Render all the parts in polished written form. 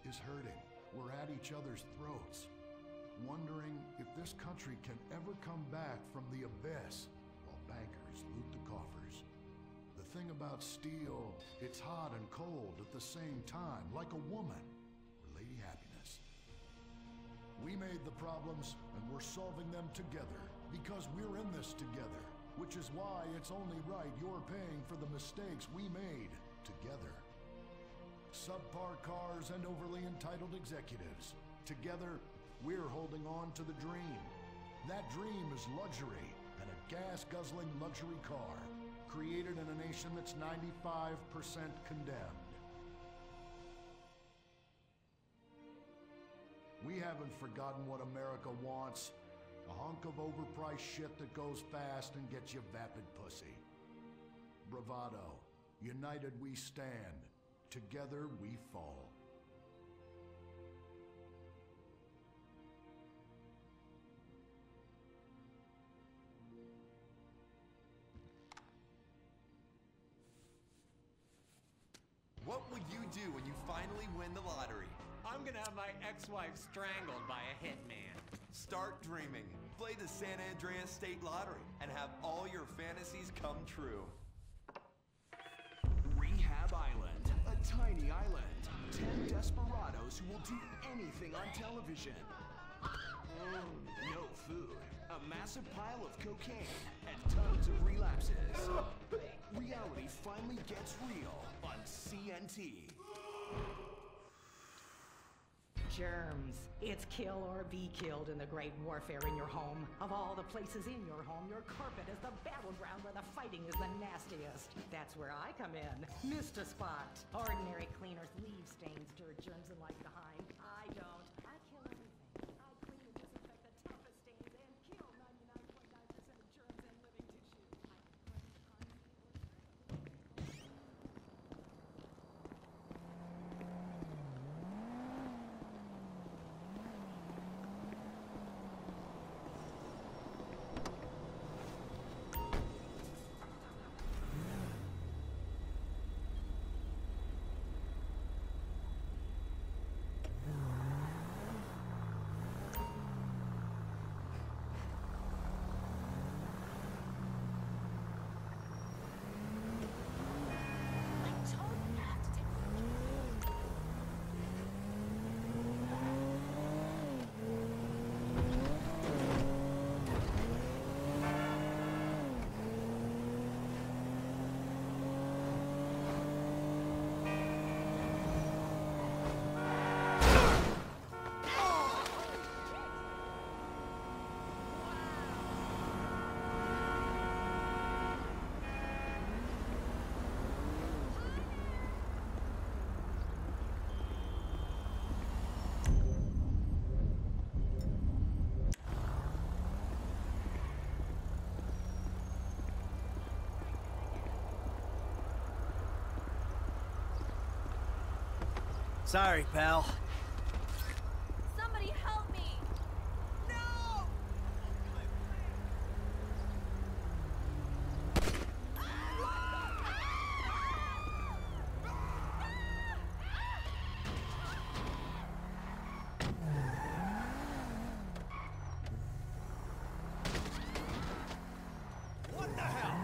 is hurting. We're at each other's throats, wondering if this country can ever come back from the abyss while bankers loot the coffers. The thing about steel, it's hot and cold at the same time, like a woman or Lady Happiness. We made the problems, and we're solving them together, because we're in this together, which is why it's only right you're paying for the mistakes we made together. Subpar cars and overly entitled executives. Together, we're holding on to the dream. That dream is luxury, and a gas-guzzling luxury car, created in a nation that's 95% condemned. We haven't forgotten what America wants. A hunk of overpriced shit that goes fast and gets you vapid pussy. Bravado. United we stand. Together we fall. What will you do when you finally win the lottery? I'm gonna have my ex-wife strangled by a hitman. Start dreaming. Play the San Andreas State Lottery and have all your fantasies come true. Rehab Island, a tiny island. 10 desperados who will do anything on television. No food, a massive pile of cocaine, and tons of relapses. Reality finally gets real on CNT. Germs. It's kill or be killed in the great warfare in your home. Of all the places in your home, your carpet is the battleground where the fighting is the nastiest. That's where I come in. Mr. Spot. Ordinary cleaners leave stains, dirt, germs, and life behind. I don't. I kill everything. I clean and disinfect the toughest stains and kill 99.9% of germs and living tissue. Sorry, pal. Somebody help me! No! What the hell?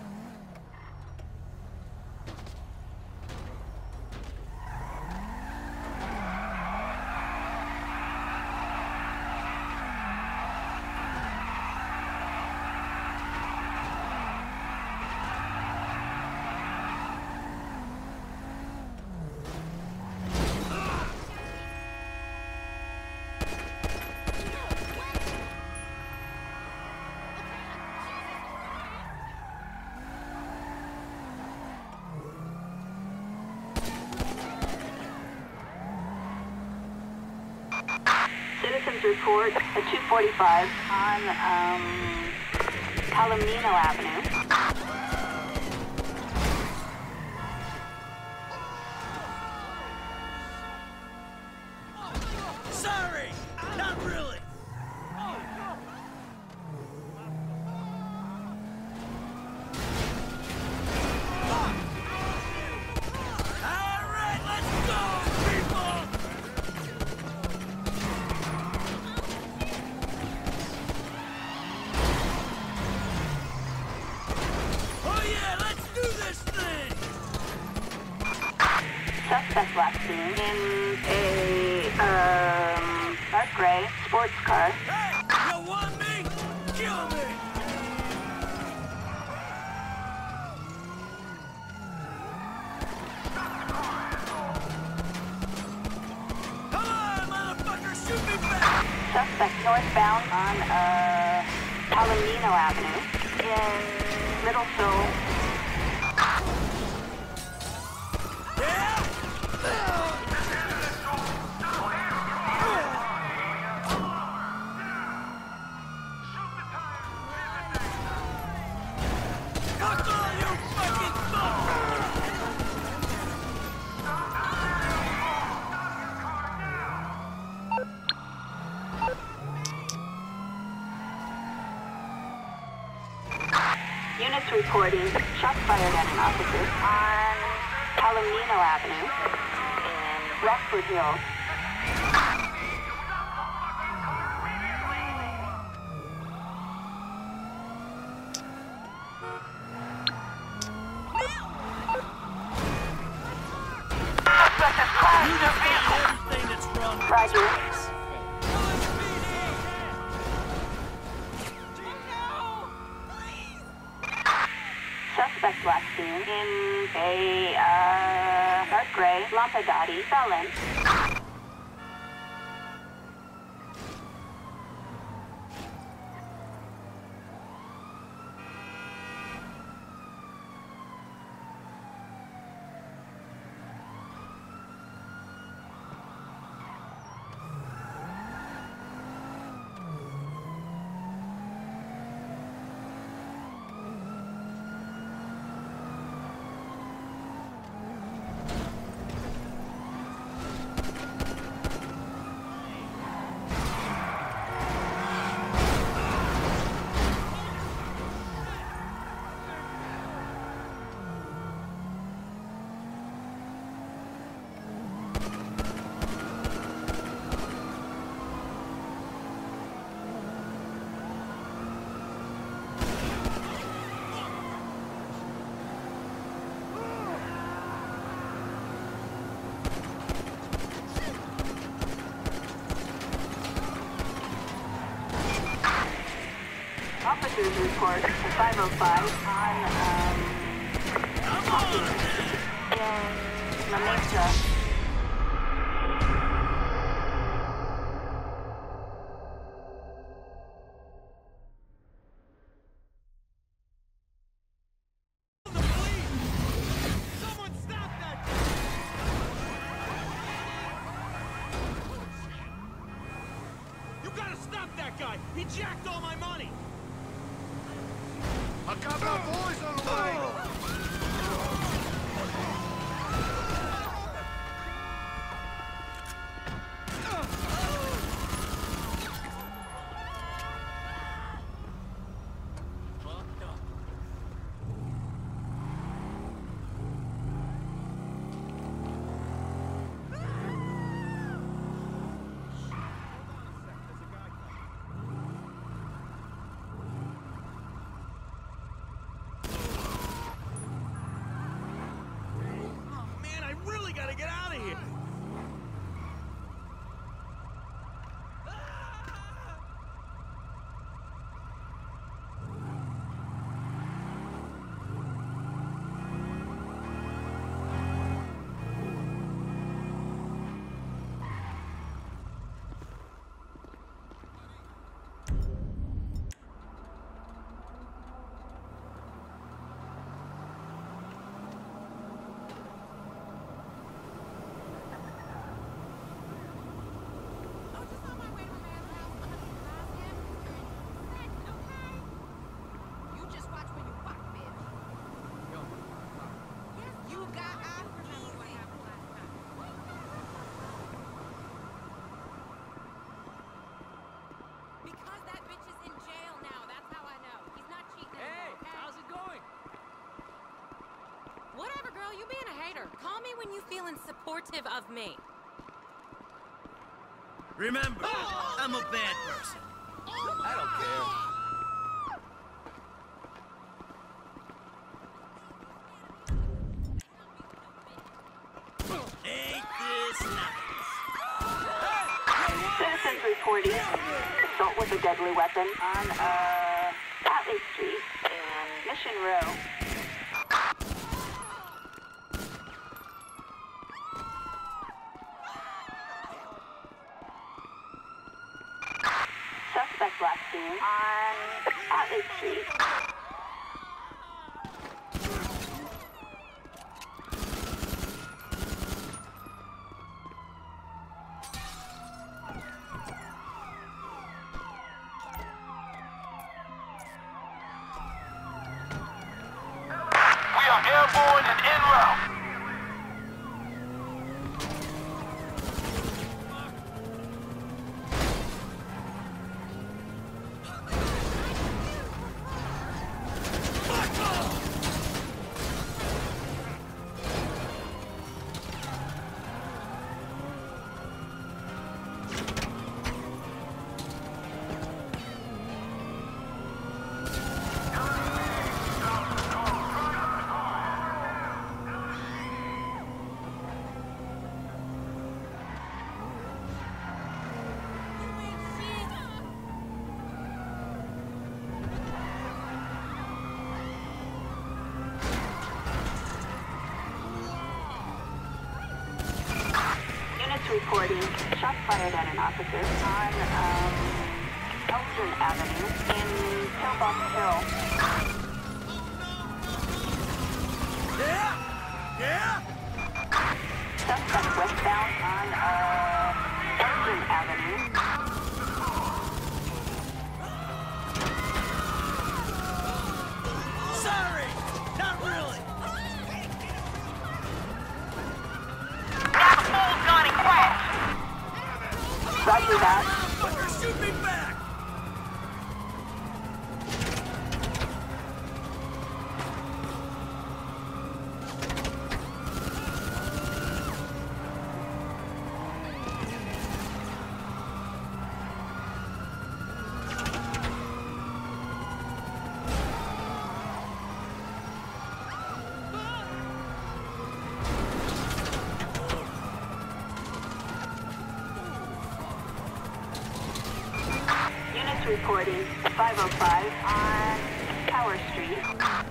Citizens report at 245 on Palomino Avenue. Sorry! Not really! Alright, let's go, people! in a, dark gray sports car. Hey! You want me? Kill me! Come on, motherfucker! Shoot me back! Suspect northbound on, Palomino Avenue in Little Seoul. Units reporting shots fired at an officer on Palomino Avenue in Rockford Hills. Everything that's wrong. Roger. Suspect last seen in a, dark gray Lampadati felon. Officers report 505 on, in La Mesa. Someone stop that! You gotta stop that guy! He jacked all my money! I got my boys on the way! Fucked up. Man, I really gotta get out of here! Because that bitch is in jail now, that's how I know. He's not cheating anymore, okay? How's it going? Whatever, girl, you being a hater. Call me when you feeling supportive of me. Remember, I'm a bad person. I don't care. Ain't this Citizens reporting assault with a deadly weapon on Atlee Street in Mission Row. Suspect last seen on Atlee Street. Airborne and en route. Reporting shots fired at an officer on Elgin Avenue in Pillbox Hill. Yeah? Suspect westbound on Elgin Avenue. Sorry, not really. Roger that. Fucker, shoot me back! Reporting 505 on Tower Street.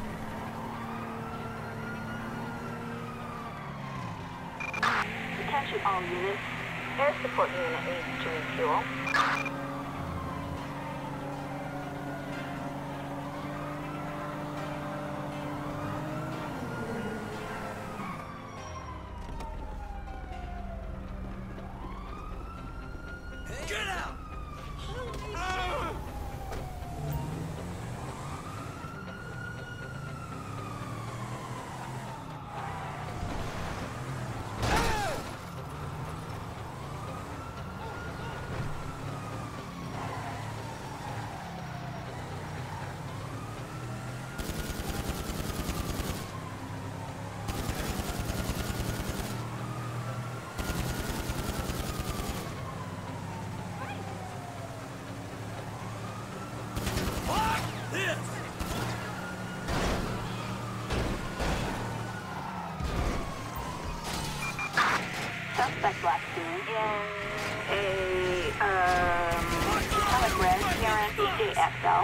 Attention all units. Air support unit needs to refuel. Get out! Suspect last seen in a metallic red Karen EJXL.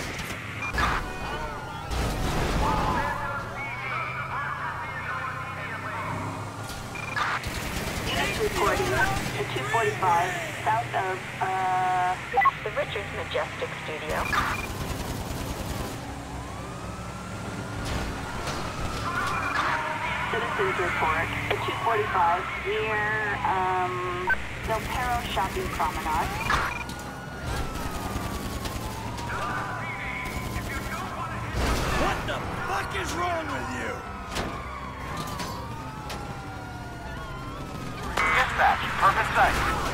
Units reporting at 245 south of the Richards Majestic Studio. Citizens report at 245 near Del Perro Shopping Promenade. What the fuck is wrong with you? Dispatch, perfect sight.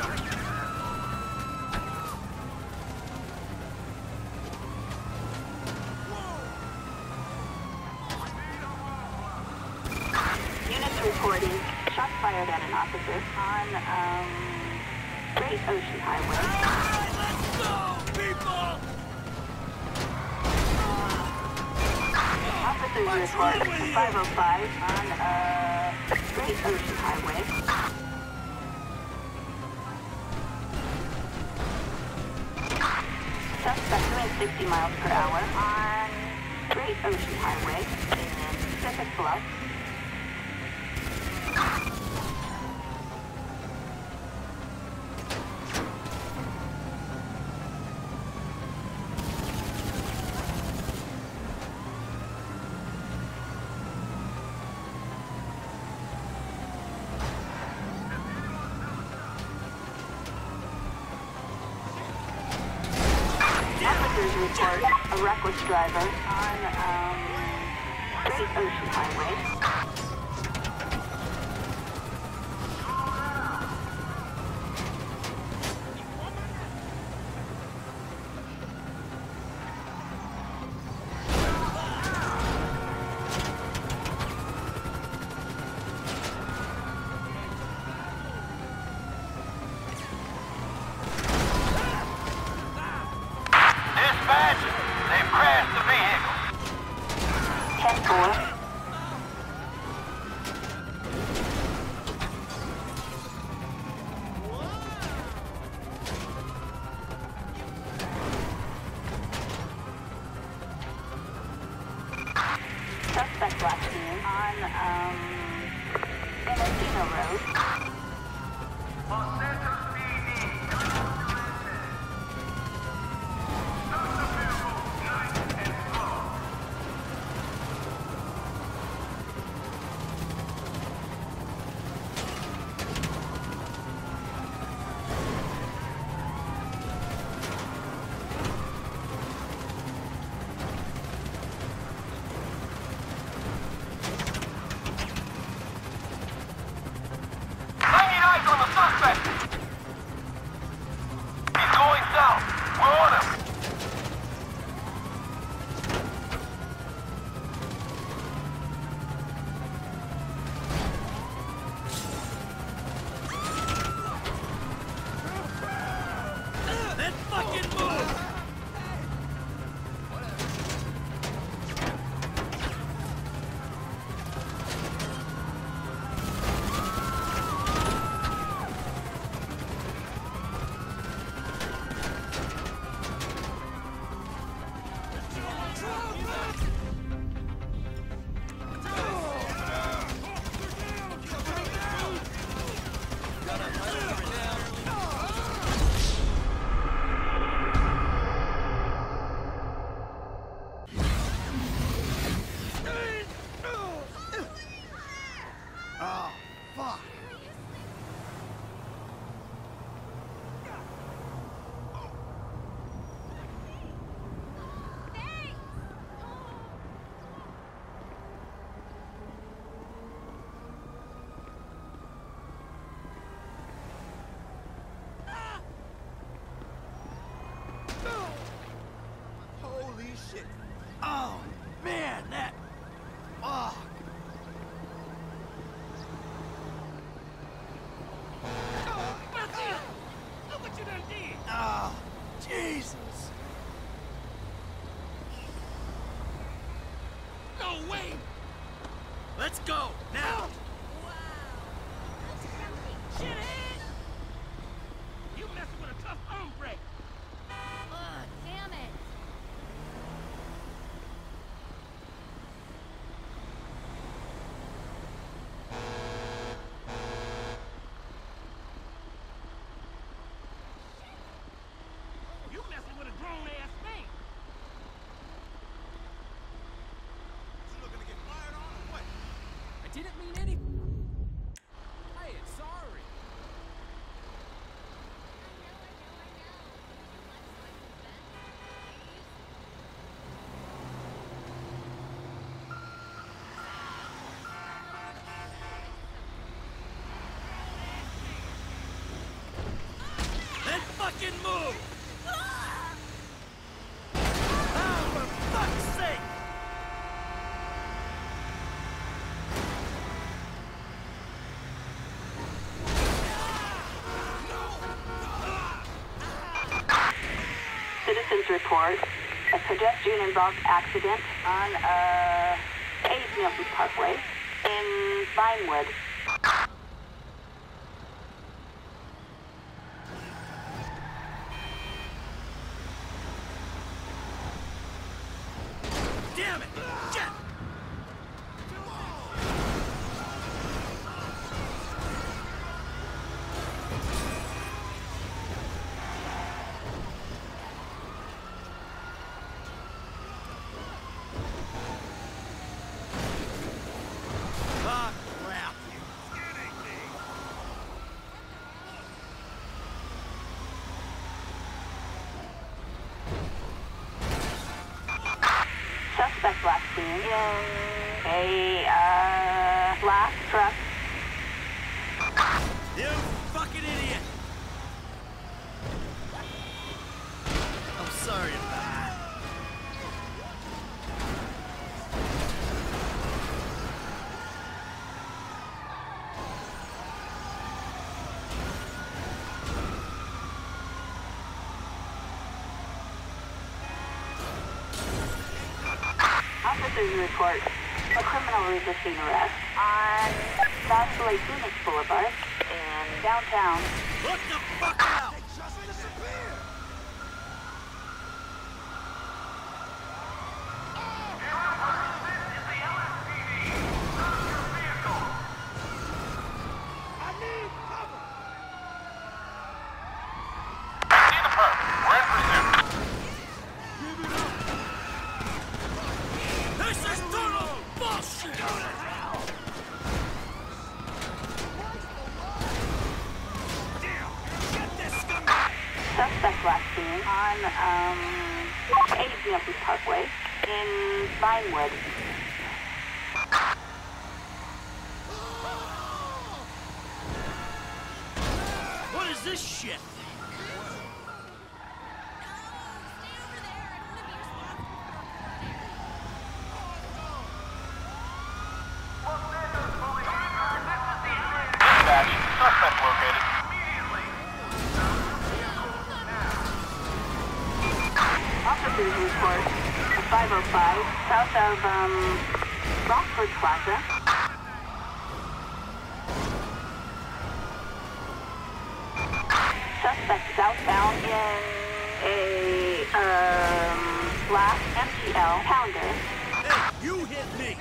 Reporting shots fired at an officer on Great Ocean Highway. Let's go, people! Officers report 505 on Great Ocean Highway. 60 miles per hour on Great Ocean Highway in Pacific Bluff. Report a reckless driver on Great Ocean Highway. They've crashed the vehicle. 10-4. Suspect last seen on Inestino Road. Los Santos PD. On the suspect! He's going south. We're on him. Then fucking move! Oh, fuck. Holy shit! Oh, man, that... Fuck. Look what you done did! Oh, Jesus. No way! Let's go, now! Shithead! You messing with a tough hombre! Ugh, damn it. You messing with a grown-ass man! You looking to get fired on or what? I didn't mean anything. Hey, sorry. Then fucking move! Oh, for fuck's sake! Citizens report a pedestrian-involved accident on Abe Milton Parkway in Vinewood. damn it! Shit! Ah, crap! Suspect last seen in a black truck. You fucking idiot! I'm sorry about that. Officers report a criminal resisting arrest on South Lake Phoenix Boulevard in downtown. What the fuck out! This is total bullshit! Suspect last seen on 80 Campus Parkway in Vinewood. What is this shit? Dispatch, suspect located. Officers report a 505 south of Rockford Plaza. Suspect southbound in a black MTL Pounder. Hey, you hit me!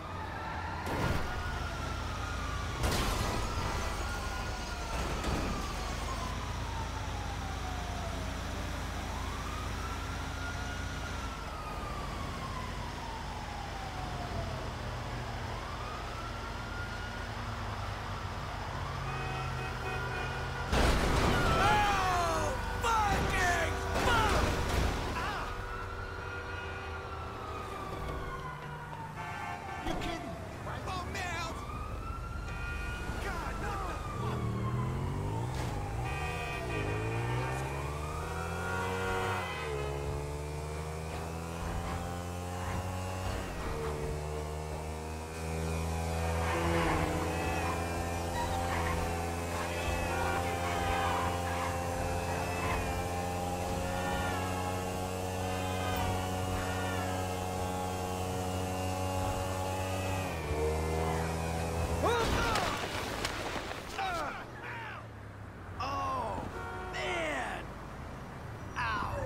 Oh, man! Ow!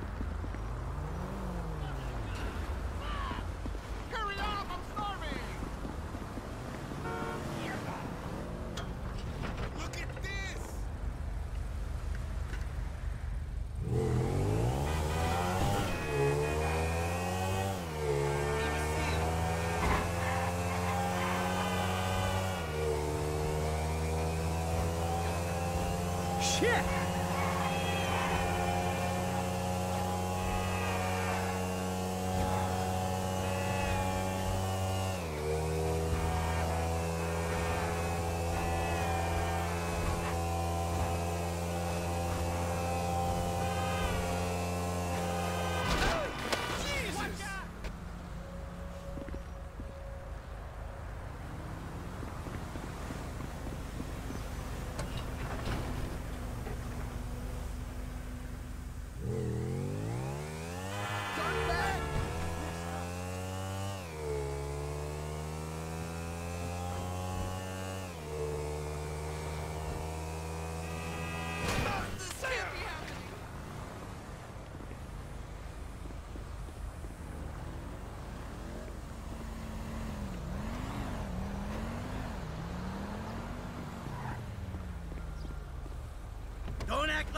Hurry up, I'm starving! Look at this! Shit!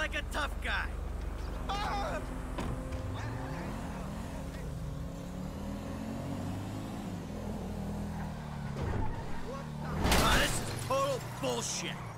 like a tough guy. Ah! This is total bullshit.